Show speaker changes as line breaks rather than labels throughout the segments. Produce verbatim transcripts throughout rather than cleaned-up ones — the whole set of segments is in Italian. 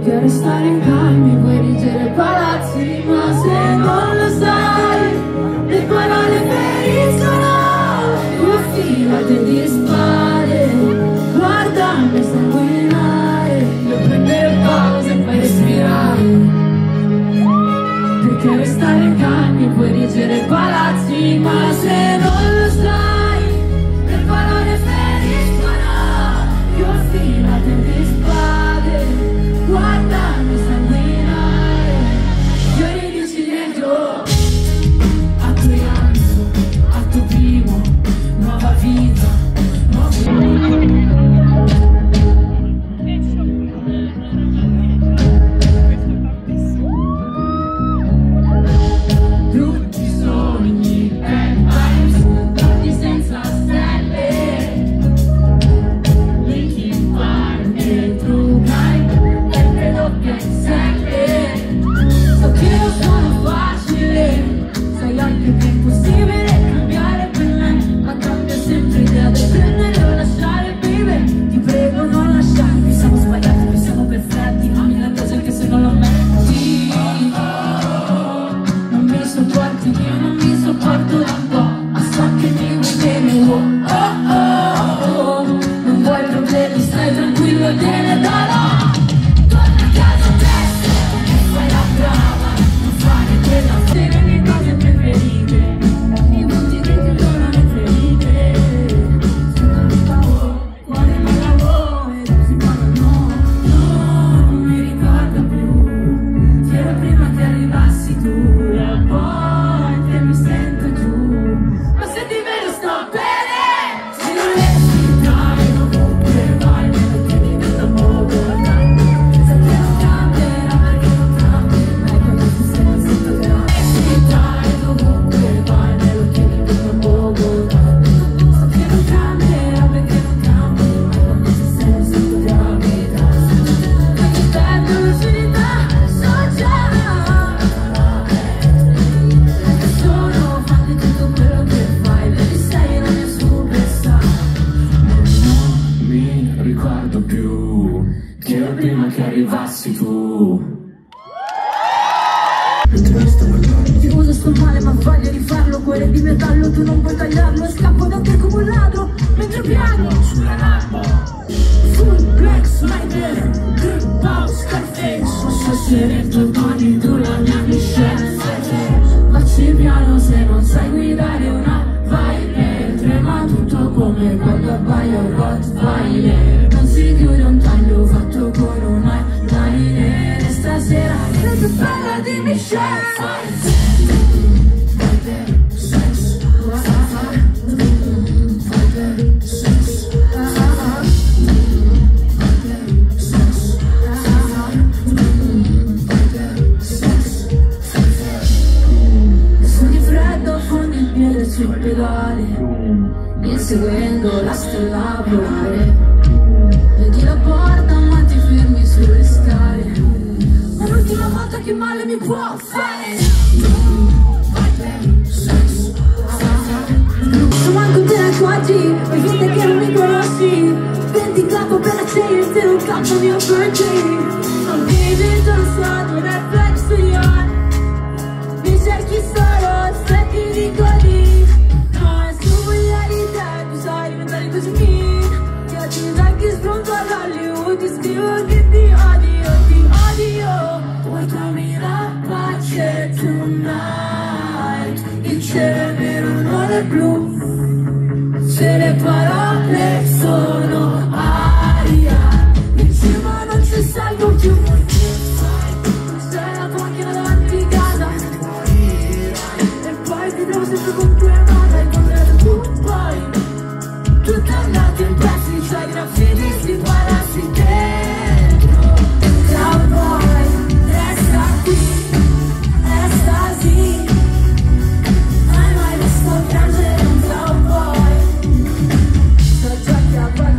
Perché restare in calmi, puoi reggere palazzi, ma se non lo sai, le parole feriscono, tu affilate di spade, guardami sanguinare, io prendo pausa e poi respirare. Perché restare in calmi, puoi reggere palazzi, ma se non lo sai, le parole feriscono, più affilate di spade, guardami sanguinare, io ridici dentro. Atto rialzo, atto primo, nuova vita, nuovo. Prima che arrivassi tu. Ti uso sto male ma voglio rifarlo. Cuore di metallo, tu non puoi tagliarlo. Scappo da te come un ladro mentre piano sulla rampa. Full black sniper, grip out, Scarface. Posso essere tornati tu la mia miscenza. Facci piano se non sai guidare una Viper. Trema tutto come quando abbaia un Rottweiler. Non si chiude un taglio fatto con una line. Stasera sei più bella di Michelle. Sui pedali, inseguendo la stella polare. Vedi la porta ma ti fermi sulle scale. Ma l'ultima volta che male mi può fare. Se manco te ne accorgi, fai finta che non mi conosci. Prendi il capo per accenderti un capo mio perché. Non vivi già stato un reflex yacht. Mi cerchi solo se ti ricordi. Così ti oggi anche spronto ad Hollywood. Ti scrivo che ti odio, ti odio. Vuoi darmi la pace tonight? Il cielo è nero, non è blu. Se le parole sono aria, insieme non ci salgo più. Sei la macchina davanti a casa e poi ti trovo sempre con tua amata e con me tu poi. Tutto andato in pezzi, c'hai graffiti, si palazzi dentro. Cowboy, resta qui, estasi. Hai mai visto piangere un cowboy? So già che a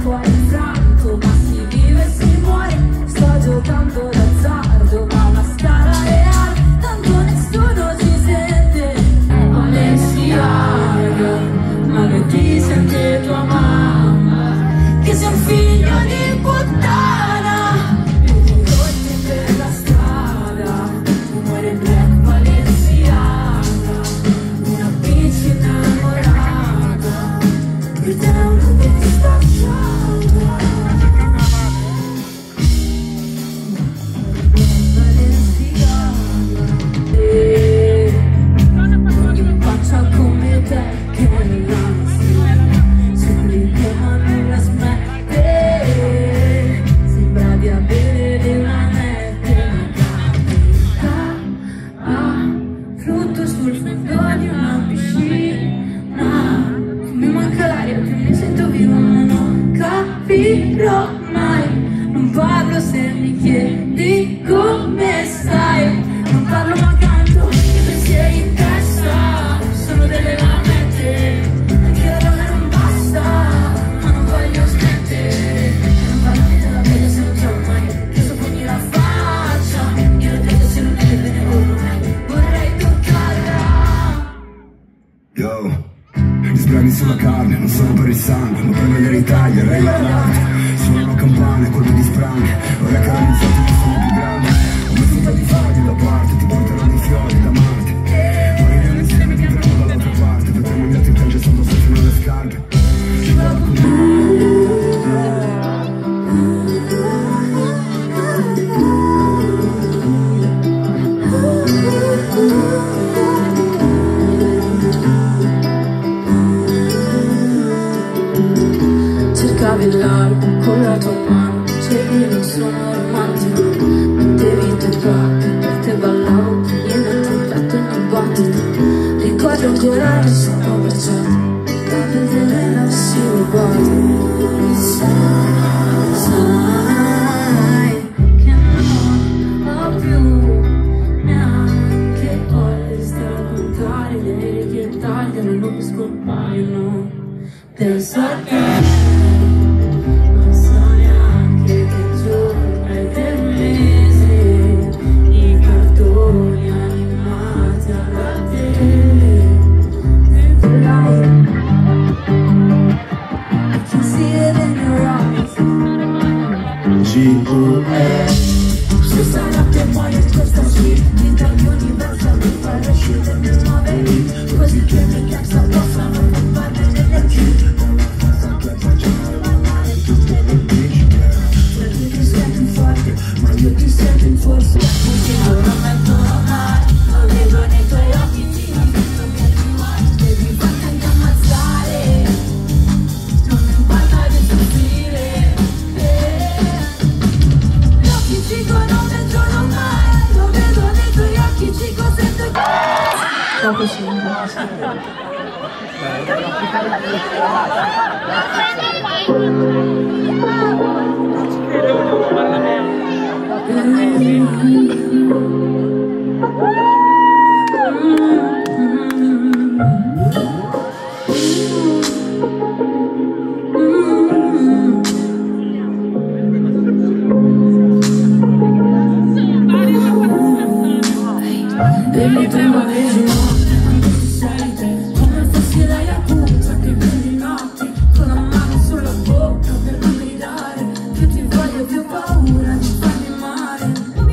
parlo se mi chiedi come stai. Non parlo ma canto, i pensieri in testa sono delle lamette. Anche la donna non basta, ma non voglio smettere. Non parlo niente della vita se non trovo mai chiuso pugni la faccia. Io lo vedo se non è bene ormai, vorrei toccarla.
Yo, gli sbrani sulla carne non sono per il sangue, ma per vedere i tagli e l'arte. Suonano campane, colpi di spranghe, ora canalizzati che sono più grandi. Ho messo un po' di foglie da parte, ti porterò dei fiori da Marte. Moriremo insieme, vivremo dall'altra parte, vedremo gli altri piangere sotto se fino alle scarpe.
Cercavi l'alba con la tua mano, dicevi non sono romantico, mettevi due pacche, per te ballavo piena a tempetto in un battito. Ricordo ancora che sono baciato, da vedere l'avessi rubato. Sai, sai che non ho più neanche voglia di stare a contare le nere che tagliano e non mi scompaiono. Penso a te.
G U E
Stessa notte muoio in questa suite, l'Italia universal mi fa uscire le mie nuove hit, così che mi cazzo possano combattere nelle cheat. So che facciamo ballare tutte le bitch, perché ti senti forte, ma io ti sento in forza. Non lo mettono mai, lo vedo nei tuoi occhi, ti invito che ti vuoi, devi farti anche ammazzare, non mi importa di soffrire. Cico non mentono mai, lo vedo nei tuoi occhi, Cico sento che... Poco cinque. Delle tue mani quando ti sei te, come fossi la Yakuza che prendi notti, con la mano sulla bocca per non gridare, più ti voglio più paura di farmi male.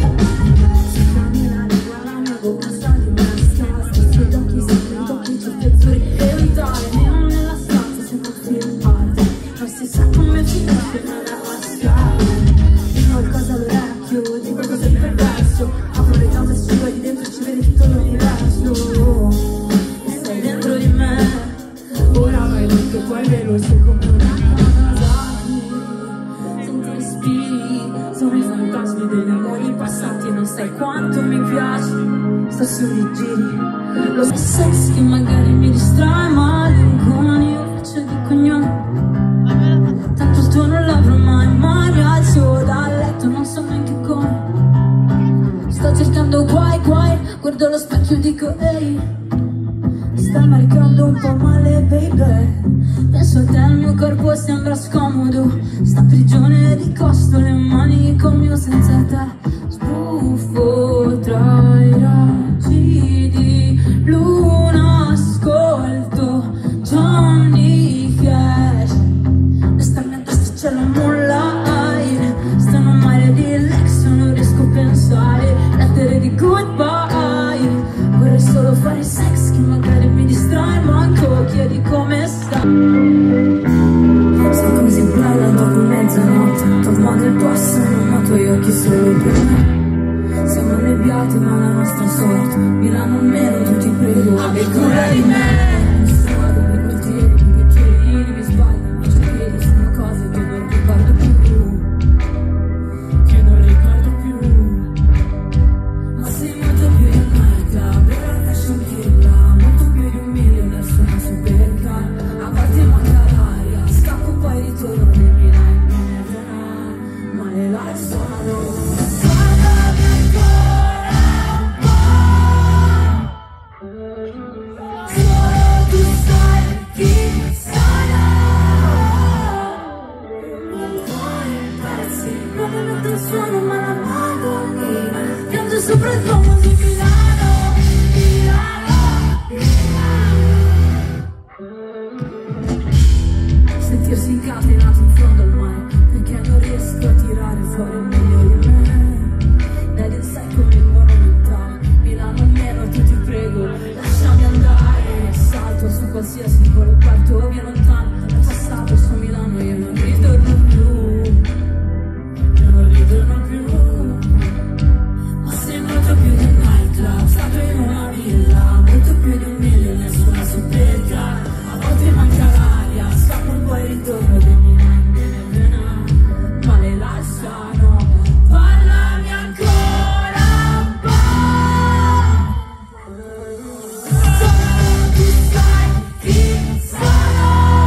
Si cammina lingua la mia bocca sta di me scasta, sugli occhi sempre i tocchi certezze e ritale, neon nella stanza sempre film art, non si sa come finisce nella mascara. Dico qualcosa all'orecchio, dico qualcosa di perverso, apro le gambe sua di dentro ci vedi tutto l'universo, e sei dentro di me, ora vai tutto poi veloce come una Kawasaki. Senti respiri, sono i fantasmi degli amori passati e non sai quanto mi piaci, sto sui giri, lo sex che magari mi distrae, ma l'inconio faccio di cognome, tanto il tuo non l'avrò mai, mai mi alzo dal letto, non so neanche come. Sto cercando guai guai, guardo allo specchio e dico ehi, mi stai marcando un po' male baby. Penso a te, il mio corpo sembra scomodo, sta prigione di costo, le mani con mio senza te. Sbuffo tra i raggi di luna, ascolto Johnny Cash, e sta mia testa c'è la moonlight, stanno male di Lex, non riesco a pensare, lettere di goodbye, vorrei solo fare sex che magari mi distrae, manco chiedi come sta. Sei così bella dopo mezzanotte, torno del passato ma i tuoi occhi solo per me. Siamo annebbiati ma la nostra sorte, Milano almeno tu ti prego, abbi cura di me. Strade per quartieri, i vecchierini mi sbagliano, ma ci credi, sono cose che non ricordo più, che non ricordo più. Ma sei molto più di me, club, vera fashion killer, molto più di un milione, adesso una supercar, a parte manca l'aria, scappo poi ritorno nel Milano, ma le l'alzano. Parlami ancora un po', solo tu sai chi sono. Un cuore in pezzi, non mi metto il suono ma la Madonnina, piange sopra il Duomo di Milano, Milano, Milano. Sentirsi incatenato in fondo al mare, perché non riesco a tirare fuori il meglio di me. Dagli insetti come il monumentale, Milano almeno tu ti prego, lasciami andare. Salto su qualsiasi volo, parto via lontano, dal passato su Milano io non ritorno più, io non ritorno più. Ma sei molto più di un nightclub, stato in una villa, molto più di un miglio, nessuna superca. A volte manca l'aria, scappo un po' e ritorno di Milano, nelle vena, ma le lasciano. Parlami ancora un po', solo tu sai chi sono.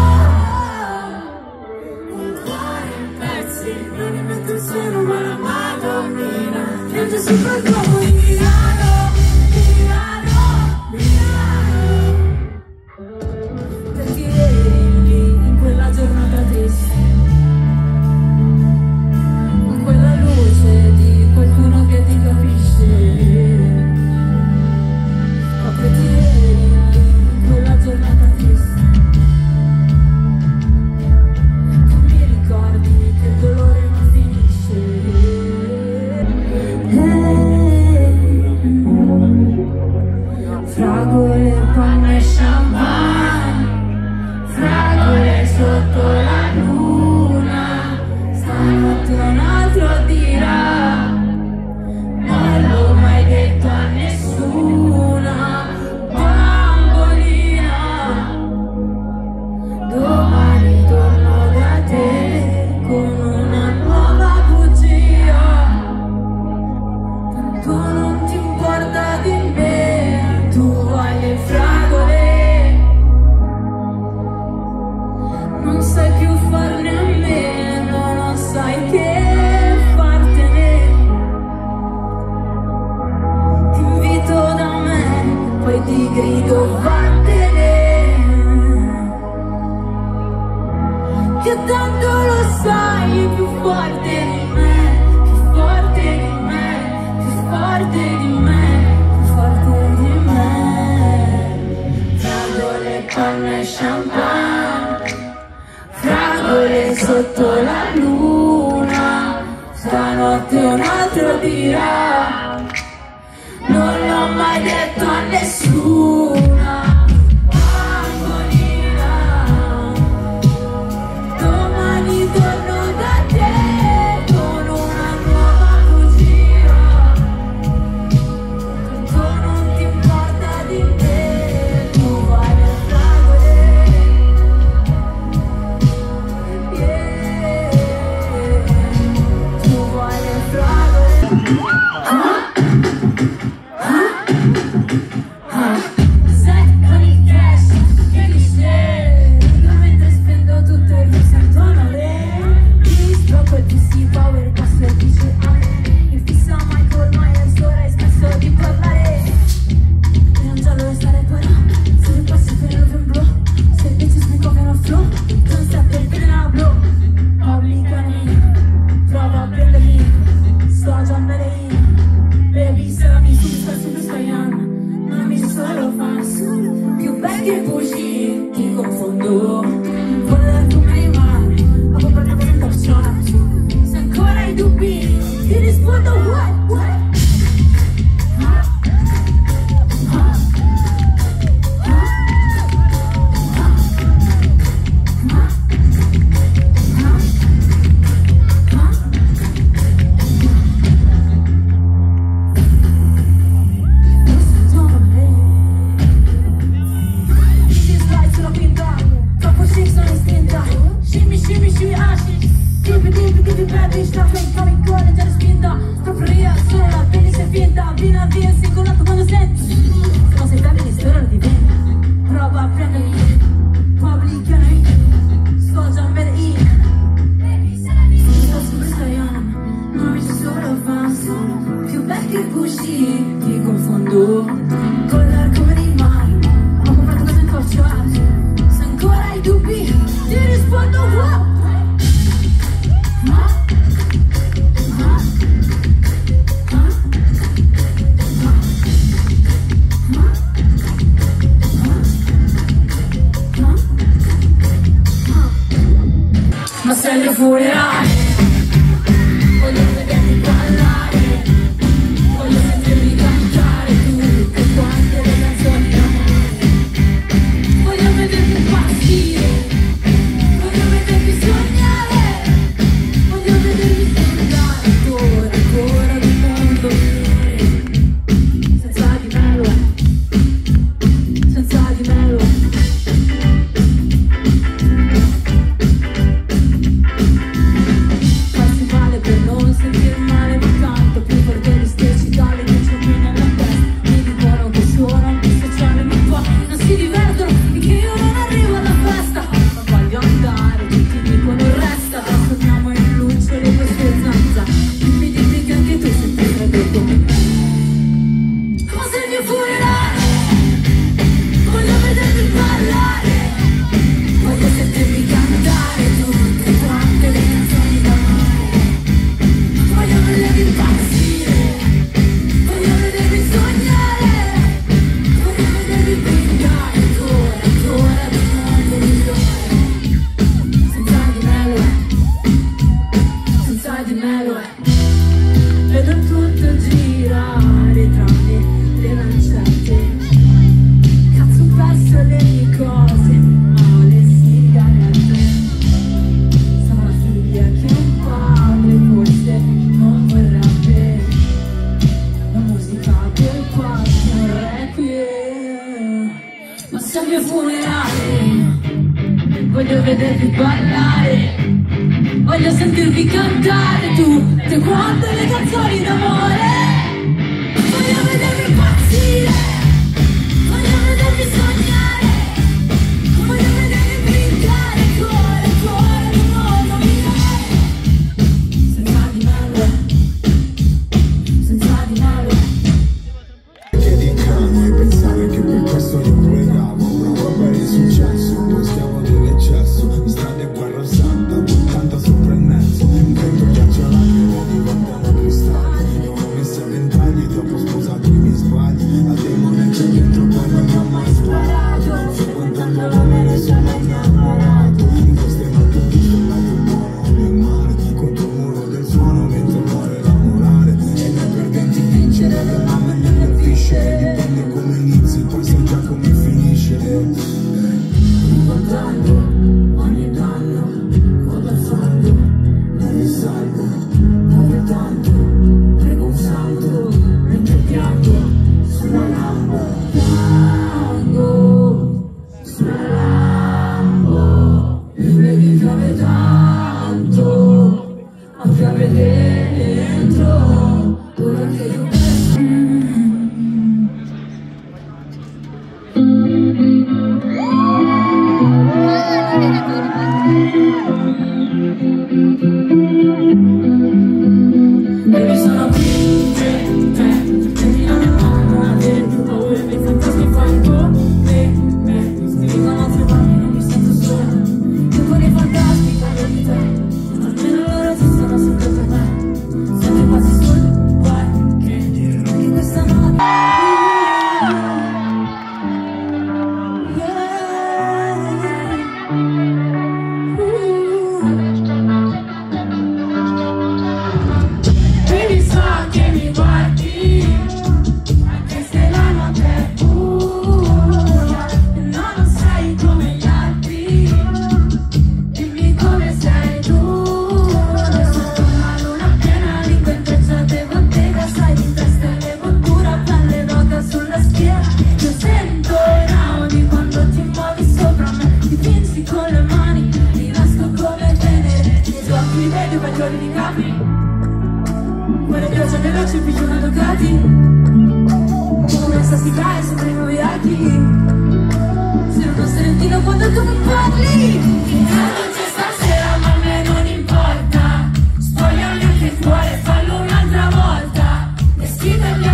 Un cuore in pezzi, non mi metto il suono ma la Madonnina, piange sopra il Duomo di Milano, Milano, Milano. Perché eri lì in quella giornata triste, con quella luce di qualcuno che ti capisce. Ma perché eri lì in quella giornata triste, tu mi ricordi che il dolore non finisce. Fragole, panna e champagne, fragole sotto la luna, stanotte un altro dirà, non l'ho mai detto a nessuna, bambolina, domani torno da te con una nuova bugia, tanto non ti importa di me, tu hai le fragole, non sai più farne a meno, non sai che fartene. Ti invito da me, poi ti grido vattene, che tanto lo sai, più forte di me, più forte di me, più forte di me, più forte di me. Fragole, panna e champagne, fragole sotto la luna, stanotte un altro dirà, non l'ho mai detto a nessuna, bambolina, domani torno da te con una nuova bugia, tanto non ti importa di me, tu vai le fragole. Tu vuoi le fragole? Sai con il cash che li scendo, mentre spendo tutto e mi sento onore. Mi sblocco il P C power, passo il D J A, il fissa Michael Myers, ora hai smesso di parlare. Non giallo e stare qua, se mi passi per il novembro, se invece mi copiano a flow, non sta per bene la blow. Pubblicani, prova a prendermi, sto già bene io. Baby, se la mi superstar, superstar young, non amici solo fans, più belli che bugie, ti confondo. Volevo tu prima, ma poi per te non funziona. Se ancora hai dubbi, ti rispondo what, what? Shimmy, shimmy, shimmy, ah, shit. Keep it, keep it, keep it, bad bitch, nothing coming good and just spin the. Stop gusci, ti confondo con l'arco dei mari. Ho comprato cose incorciate, se ancora hai dubbi ti rispondo wow. Ma, ma, ma, ma, ma, ma, ma sei il mio funerale. Voglio vederti ballare, voglio sentirmi cantare tutte quante le canzoni d'amore. Voglio vederti impazzire, voglio vederti sognare, voglio vederti sfondare ancora, ancora del mondo migliore. Senza di me lo è, senza di me lo è. Farsi male per non sentir male, ma tanto più perché gli stessi tali che c'ho qui nella testa mi dicono che sono antisociale, ma poi non si divertono e che io non arrivo alla festa. Ma voglio andare, tutti dicono resta, trasformiamo in lucciole queste zanza. Dimmi, dimmi che anche tu senti freddo come me. Ma sei il mio funerale, voglio vederti ballare, voglio sentirmi cantare tutte quante le canzoni d'amore. Voglio vedermi impazzire, voglio vedermi sognare, voglio vedermi brillare ancora, ancora del mondo migliore. Senza di me lo è, senza di me lo è. Vedo tutto girare tranne le lancette. Cazzo ho perso le mie cose, ma le sigarette. Sono la figlia che un padre forse non vorrebbe. La musica del quarto requiem. Ma sei il mio funerale, voglio vederti ballare, voglio sentirti cantare tutte quante le canzoni d'amore. Voglio vedermi impazzire, voglio vedermi sognare, voglio vedermi brillare ancora, ancora del mondo migliore. Senza di me lo è, senza di me lo è.
Che di cani e pensare che per questo io pregavo. Provo per il successo, poi schiavo dell'eccesso. Mi strade guerra santa, ottanta sopra il mezzo. Un vento ghiacciolato e diventano cristalli. Io ho messo a vent'anni, dopo sposato i miei sbagli. Al demone c'è dentro, poi non mi ha mai sparato. Frequentando la me ne sono innamorato. In queste notti ho visto il lato buono del mare. Contro il muro del suono mentre muore la morale. E noi perdenti vincere le mamme nelle viscere. Dipende come inizi, poi sai già come finisce.
Ricordando ogni danno, quando al fondo mi risalgo, dove tanto prego un santo, mentre piango sulla lampo, piango sulla lampo, e vedi piove tanto, ma piove dentro, ora che io baby sono qui, te, te, prendi la mia mano, avere più paura dei fantasmi fai come me. Mi dicono trovarmi, non mi sento sola, io con i fantasmi parlo di te, almeno loro esistono sempre per me. Siamo quasi sul parquet, anche questa notte. Baby sa che mi guardi, anche se la notte è buia e non lo sei come gli altri. Dimmi come sei tu, sotto la luna piena, lingua intrecciata e bottega, sai di testa e le bottura, pelle d'oca sulla schiena. Io sento i rauni quando ti muovi sopra me, ti pinzi con le mani, ti nasco come Venere. Nei tuoi occhi vedi paglioli di capi, quelle piogge veloci più una Ducati, come sassicaia sopra i nuovi archi. Sei uno serentino quando tu mi parli. Che non c'è stasera ma a me non importa, spogliami anche il cuore, fallo un'altra volta. Vestita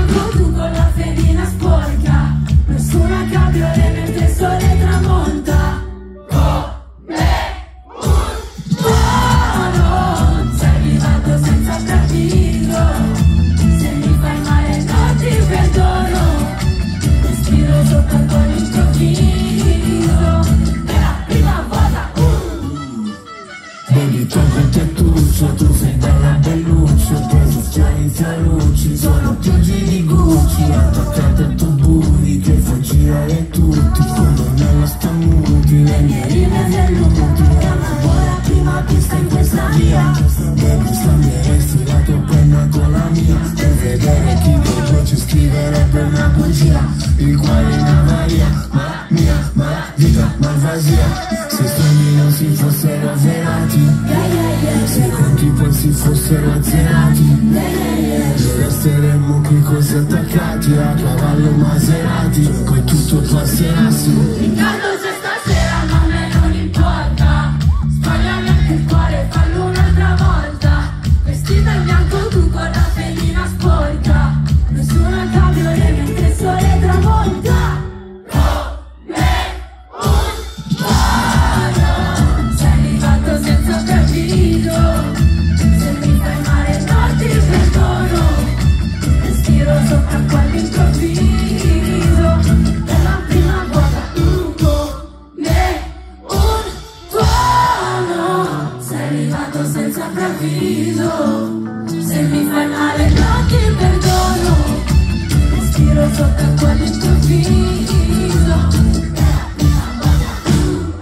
senza preavviso. Se mi fai male non ti perdono. Respiro soltanto all'improvviso. È la prima volta. uh.
Baby, tocco te tuccio, tu sei bella belluccio. Posizioni Fiorucci, sono pioggi di Gucci. Attaccate al tuo booty che fa girare tutti. Come nello stamuti, le mie rime velluti. È una buona prima pista in questa via. Baby, scambieresti la tua penna con la mia. Per vedere chi dopo ci scriverebbe una bugia. Il cuore in avaria, ma mia, ma la vita malvasia. Se sogni non si fossero avverati, se i conti poi si fossero azzerati, noi resteremmo qui così attaccati a cavallo Maserati. Poi tutto passerassi.
Intanto se stasera ma a me non importa. Sbagliami anche il cuore, fallo un'altra volta. Vestita in bianco tu con la pedina sporca. Nessuna cabriolet mentre il sole tramonta. Come un tuono. Sei arrivato senza preavviso. Se mi fai male non ti perdono. Respiro sopra quell'improvviso. Per la prima volta tu come un tuono. Sei arrivato senza preavviso. Se mi fai male non ti perdono. Respiro sopra quell'improvviso. Per la prima volta tu.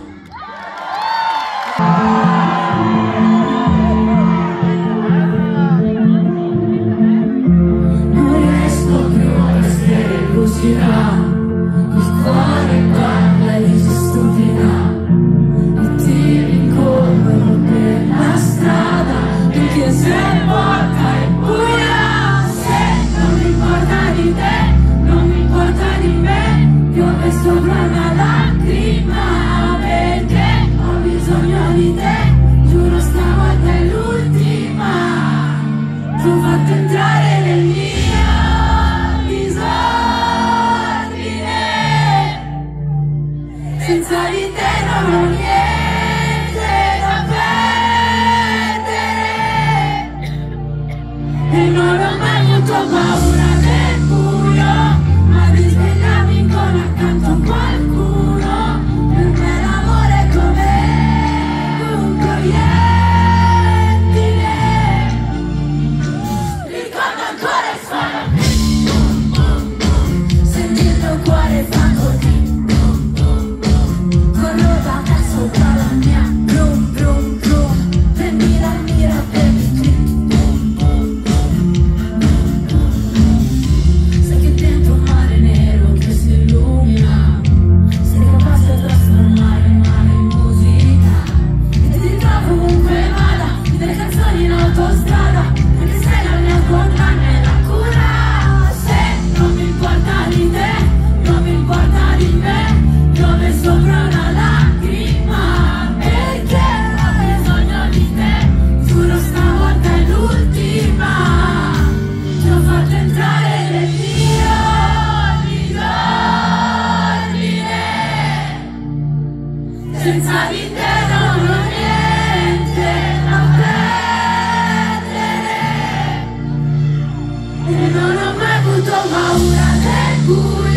Non riesco più a restare così là. Il cuore parla e si stupirà. E ti rincorro per la strada. Anche se porta è buia. Se non mi importa di te, non mi importa di me. Piove sopra una lacrima. Perché ho bisogno di te. Giuro stavolta è l'ultima. Ti ho fatto entrare nel mio disordine. Senza di te non ho niente da perdere. E non ho mai avuto paura del buio, ma di svegliarmi con accanto a qualcuno. Per me l'amore è come un proiettile. Ricordo ancora il suono. Senti il tuo cuore fa così. Corro da te sopra la mia. Brum brum brum. E mira, mira, baby. Sai che dentro un mare nero che si illumina. Sei capace a trasformare il mare in musica. E ti trovo ovunque vada. Delle canzoni in autostrada. Perché sei la mia condanna e la cura. Se non mi importa di te, non mi importa di me. Piove sopra una lacrima. Perché ho bisogno di te. Giuro stavolta è l'ultima. Ti ho fatto entrare nel mio disordine. Senza di te non ho niente da perdere. E non ho mai avuto paura del buio.